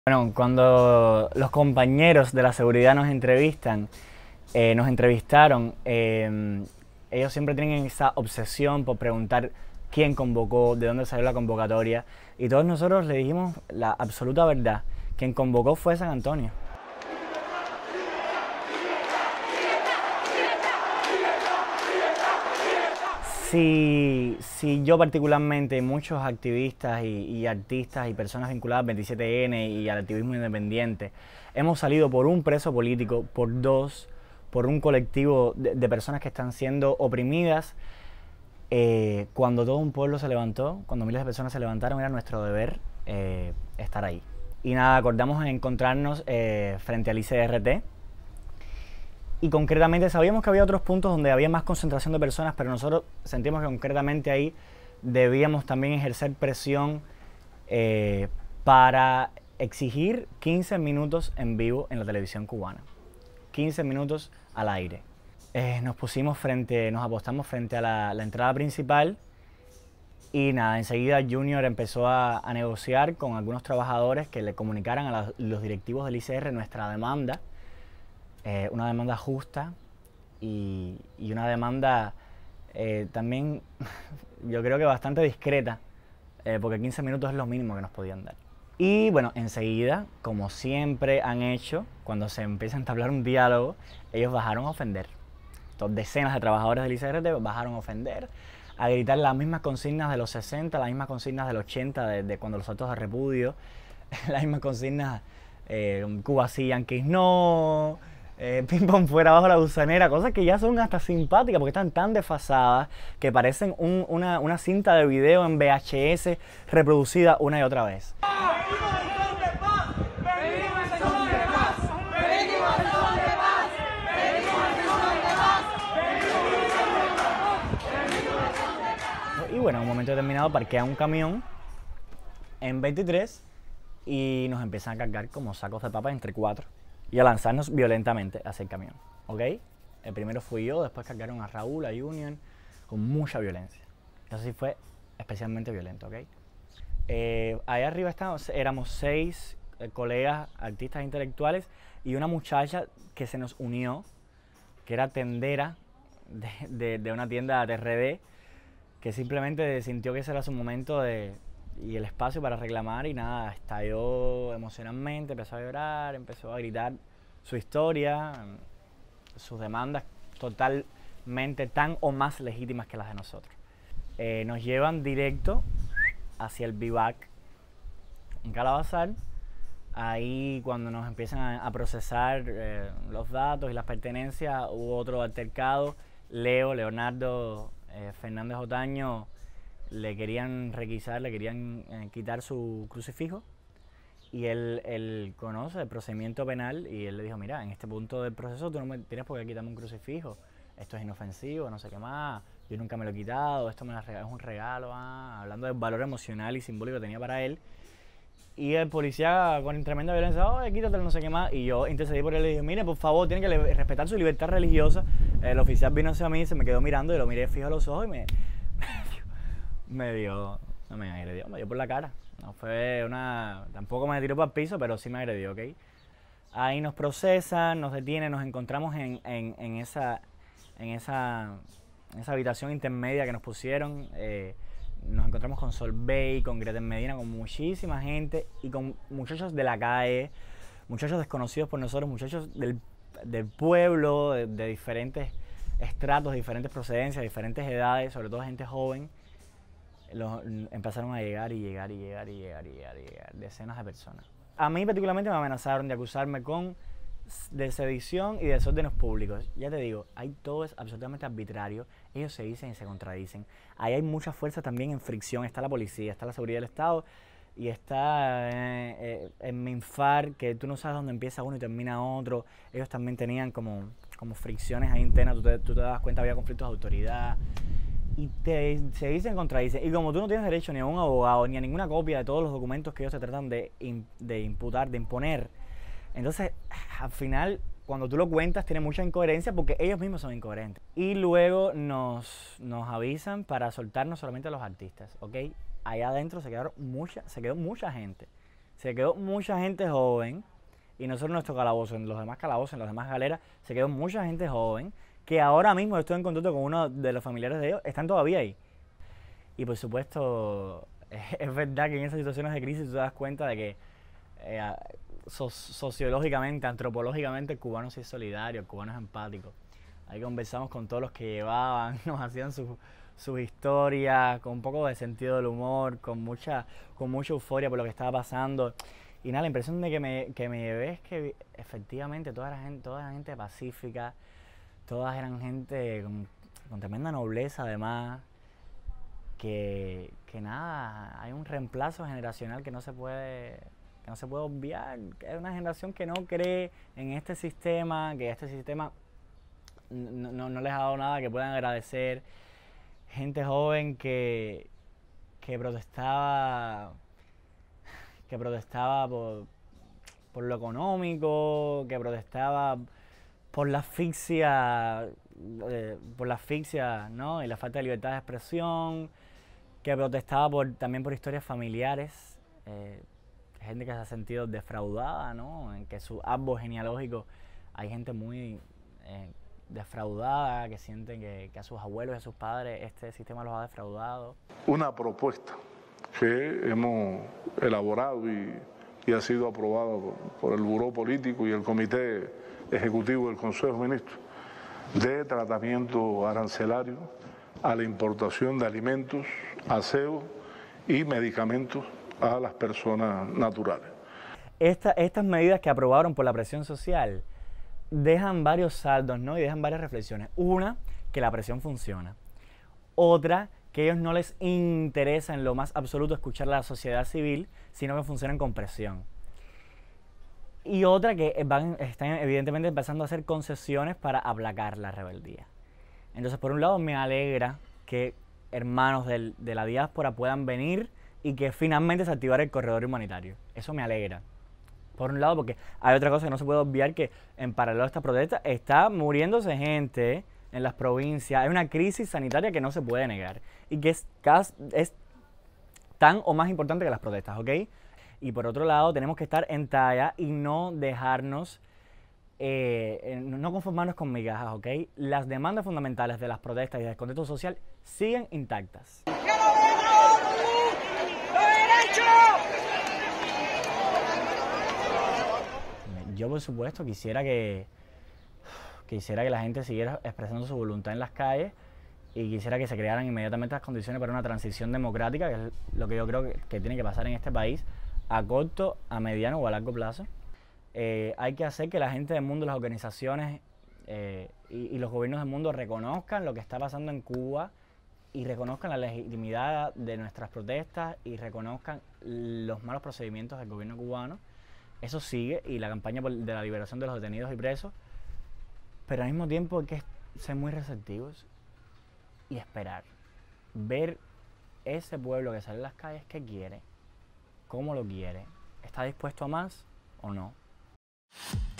Bueno, cuando los compañeros de la seguridad nos entrevistaron, ellos siempre tienen esa obsesión por preguntar quién convocó, de dónde salió la convocatoria, y todos nosotros le dijimos la absoluta verdad. Quien convocó fue San Antonio. Si yo particularmente, y muchos activistas y artistas y personas vinculadas al 27N y al activismo independiente, hemos salido por un preso político, por dos, por un colectivo de personas que están siendo oprimidas, cuando todo un pueblo se levantó, cuando miles de personas se levantaron, era nuestro deber estar ahí. Y nada, acordamos en encontrarnos frente al ICRT. Y concretamente sabíamos que había otros puntos donde había más concentración de personas, pero nosotros sentimos que concretamente ahí debíamos también ejercer presión para exigir 15 minutos en vivo en la televisión cubana. 15 minutos al aire. Nos apostamos frente a la entrada principal y nada, enseguida Junior empezó a negociar con algunos trabajadores que le comunicaran a los directivos del ICR nuestra demanda. Una demanda justa y una demanda también yo creo que bastante discreta, porque 15 minutos es lo mínimo que nos podían dar. Y bueno, enseguida, como siempre han hecho, cuando se empieza a entablar un diálogo, ellos bajaron a ofender. Decenas de trabajadores del ICRT bajaron a ofender, a gritar las mismas consignas de los 60, las mismas consignas del 80, de cuando los actos de repudio, las mismas consignas, Cuba sí, Yankees no, ping pong fuera bajo la gusanera, cosas que ya son hasta simpáticas porque están tan desfasadas que parecen una cinta de video en VHS reproducida una y otra vez. Y bueno, en un momento determinado parquean un camión en 23 y nos empiezan a cargar como sacos de papas entre cuatro y a lanzarnos violentamente hacia el camión, ¿ok? El primero fui yo, después cargaron a Raúl, a Junior, con mucha violencia. Eso sí fue especialmente violento, ¿ok? Ahí arriba éramos 6 colegas, artistas intelectuales y una muchacha que se nos unió, que era tendera de una tienda de RD, que simplemente sintió que ese era su momento y el espacio para reclamar y nada, estalló emocionalmente, empezó a llorar, empezó a gritar su historia, sus demandas totalmente tan o más legítimas que las de nosotros. Nos llevan directo hacia el vivac en Calabazar. Ahí cuando nos empiezan a procesar los datos y las pertenencias, hubo otro altercado. Leonardo Fernández Otaño, le querían requisar, le querían quitar su crucifijo y él conoce el procedimiento penal y él le dijo, mira, en este punto del proceso tú no me tienes por qué quitarme un crucifijo, esto es inofensivo, no sé qué más, yo nunca me lo he quitado, esto es un regalo, hablando del valor emocional y simbólico que tenía para él. Y el policía con tremenda violencia, quítatelo, no sé qué más. Y yo intercedí por él y le dije, mire, por favor, tiene que respetar su libertad religiosa. El oficial vino hacia mí, se me quedó mirando y lo miré fijo a los ojos y me dio por la cara. No fue tampoco me tiró para el piso, pero sí me agredió, ¿ok? Ahí nos procesan, nos detienen, nos encontramos en esa habitación intermedia que nos pusieron. Nos encontramos con Solvay, con Greta Medina, con muchísima gente y con muchachos de la calle, muchachos desconocidos por nosotros, muchachos del pueblo, de diferentes estratos, diferentes procedencias, diferentes edades, sobre todo gente joven. Empezaron a llegar decenas de personas. A mí particularmente me amenazaron de acusarme de sedición y desórdenes públicos. Ya te digo, ahí todo es absolutamente arbitrario. Ellos se dicen y se contradicen. Ahí hay mucha fuerza también en fricción. Está la policía, está la seguridad del Estado y está en Minfar, que tú no sabes dónde empieza uno y termina otro. Ellos también tenían como fricciones ahí internas. Tú te das cuenta, había conflictos de autoridad. Y se dicen, contradicen. Y como tú no tienes derecho ni a un abogado, ni a ninguna copia de todos los documentos que ellos te tratan de imputar, de imponer, entonces, al final, cuando tú lo cuentas, tiene mucha incoherencia porque ellos mismos son incoherentes. Y luego nos avisan para soltarnos solamente a los artistas, ¿ok? Allá adentro se quedó mucha gente. se quedó mucha gente joven, y no solo en nuestro calabozo, en los demás calabozos, en las demás galeras, se quedó mucha gente joven, que ahora mismo estoy en contacto con uno de los familiares de ellos, están todavía ahí. Y por supuesto, es verdad que en esas situaciones de crisis tú te das cuenta de que sociológicamente, antropológicamente, el cubano sí es solidario, el cubano es empático. Ahí conversamos con todos los que llevaban, nos hacían sus historias, con un poco de sentido del humor, con mucha euforia por lo que estaba pasando. Y nada, la impresión de que me llevé es que efectivamente toda la gente pacífica, todas eran gente con tremenda nobleza además, que nada, hay un reemplazo generacional que no se puede obviar. Es una generación que no cree en este sistema, que este sistema no les ha dado nada que puedan agradecer. Gente joven que protestaba por lo económico, que protestaba por la asfixia, ¿no? Y la falta de libertad de expresión, que protestaba también por historias familiares, gente que se ha sentido defraudada, ¿no? En que su árbol genealógico hay gente muy defraudada, que sienten que a sus abuelos y a sus padres este sistema los ha defraudado. Una propuesta que hemos elaborado y ha sido aprobada por el Buró Político y el Comité Ejecutivo del Consejo de Ministros de tratamiento arancelario a la importación de alimentos, aseo y medicamentos a las personas naturales. Estas medidas que aprobaron por la presión social dejan varios saldos, ¿no? Y dejan varias reflexiones. Una, que la presión funciona. Otra, que a ellos no les interesa en lo más absoluto escuchar a la sociedad civil, sino que funcionan con presión. Y otra, que están evidentemente empezando a hacer concesiones para aplacar la rebeldía. Entonces, por un lado, me alegra que hermanos de la diáspora puedan venir y que finalmente se activara el corredor humanitario. Eso me alegra. Por un lado, porque hay otra cosa que no se puede obviar, que en paralelo a esta protesta está muriéndose gente en las provincias. Hay una crisis sanitaria que no se puede negar y que es tan o más importante que las protestas, ¿ok? Y por otro lado, tenemos que estar en talla y no dejarnos, no conformarnos con migajas, ¿ok? Las demandas fundamentales de las protestas y del contexto social siguen intactas. Yo, por supuesto, quisiera que la gente siguiera expresando su voluntad en las calles y quisiera que se crearan inmediatamente las condiciones para una transición democrática, que es lo que yo creo que tiene que pasar en este país, a corto, a mediano o a largo plazo. Hay que hacer que la gente del mundo, las organizaciones y los gobiernos del mundo reconozcan lo que está pasando en Cuba y reconozcan la legitimidad de nuestras protestas y reconozcan los malos procedimientos del gobierno cubano. Eso sigue, y la campaña de la liberación de los detenidos y presos, pero al mismo tiempo hay que ser muy receptivos y esperar, ver ese pueblo que sale a las calles, qué quiere, cómo lo quiere, está dispuesto a más o no.